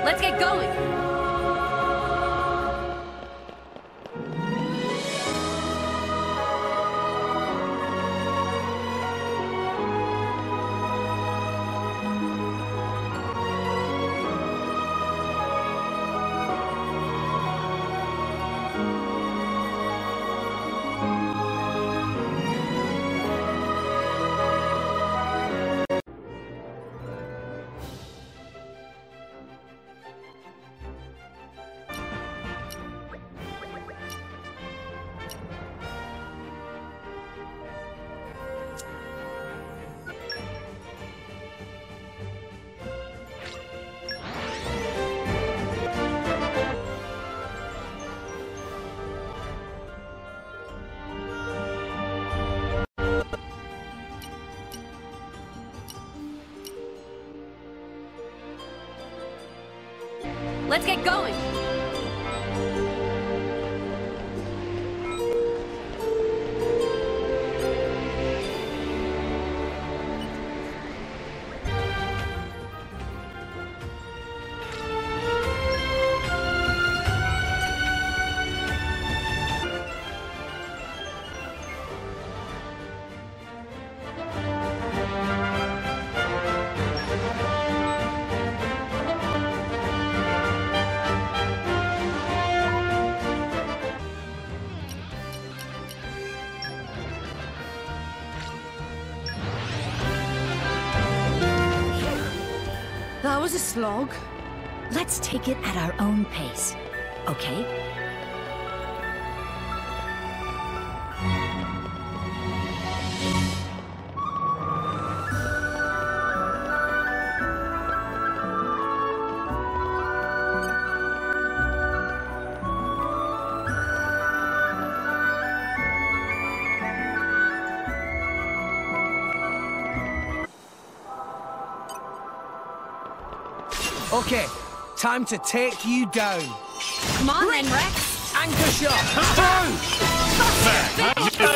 Let's get going! Let's get going! That was a slog. Let's take it at our own pace, okay? Okay, time to take you down. Come on then, Rex! Anchor shot! Through!